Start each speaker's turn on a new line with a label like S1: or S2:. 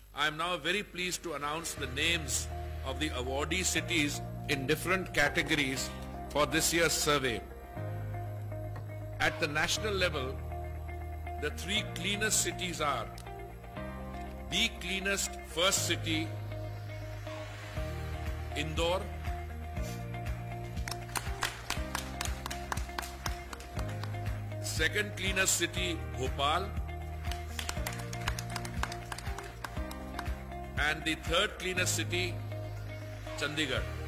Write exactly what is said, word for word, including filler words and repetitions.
S1: I am now very pleased to announce the names of the awardee cities in different categories for this year's survey. At the national level, the three cleanest cities are the cleanest first city, Indore, second cleanest city, Bhopal, and the third cleanest city, Chandigarh.